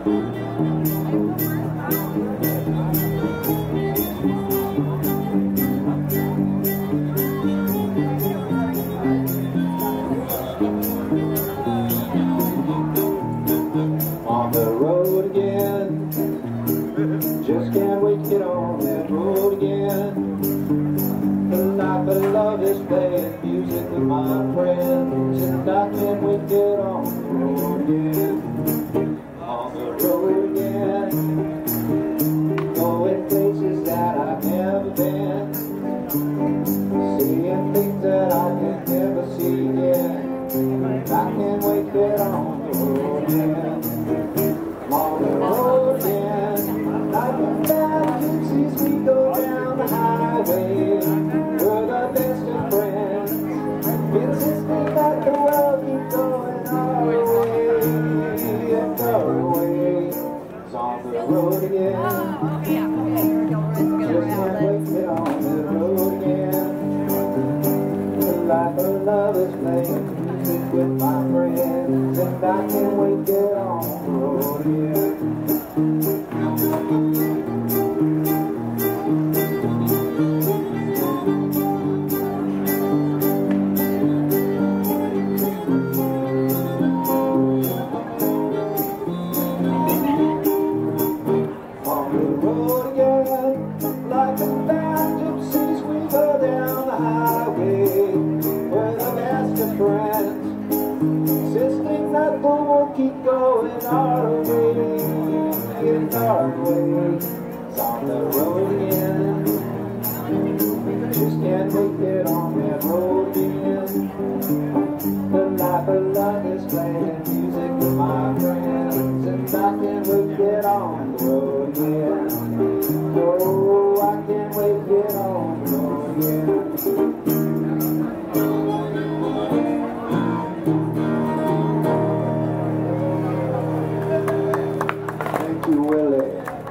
On the road again, just can't wait to get on that road again. The life of love is playing music with my friends, and I can't wait to get on the road again. On the road again, going places that I've never been, seeing things that I can never see again. I can't wait to get on the road again. I'm on the road again, like a bad gypsies we go down the highway. We're the best of friends, insisting that the world keep going our way and our way. It's on the road again, just can't wait to get on the road again. The life of love is playing music with my friends, and I can't wait to get on the road again. On the road again, like a band gypsies we go down the highway. We're the best of friends, insisting that we won't keep going our way, in our way. It's on the road again, just can't wait to get on that road again. The life of love is playing music with my friends, and I can't wait to get on the road again. Oh, I can't wait to get on the road again. Thank you, Willie.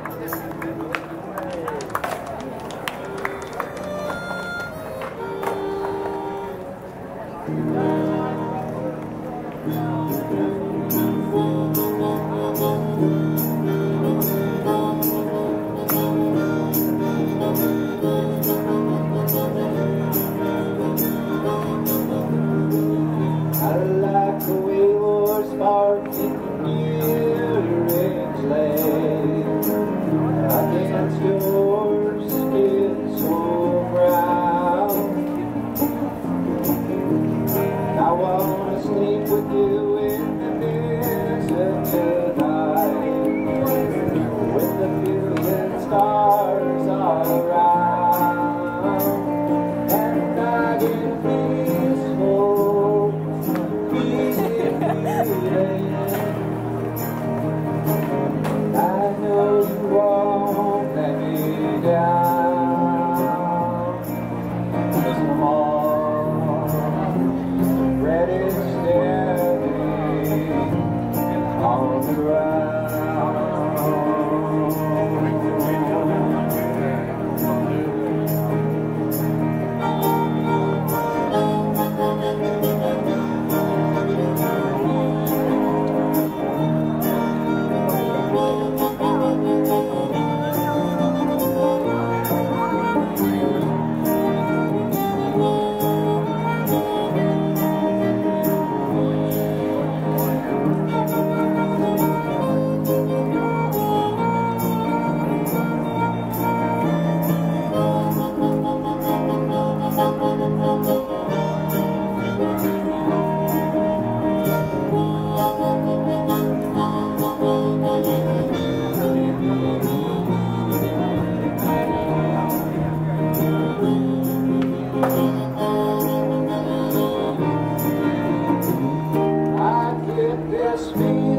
I like the way your sparkling earrings lay against your skin so brown. I wanna sleep with you in the desert tonight, when the billion stars are around, and I get peaceful, easy feeling. I know you won't let me down, 'cause I'm already standing on the ground. I get this feeling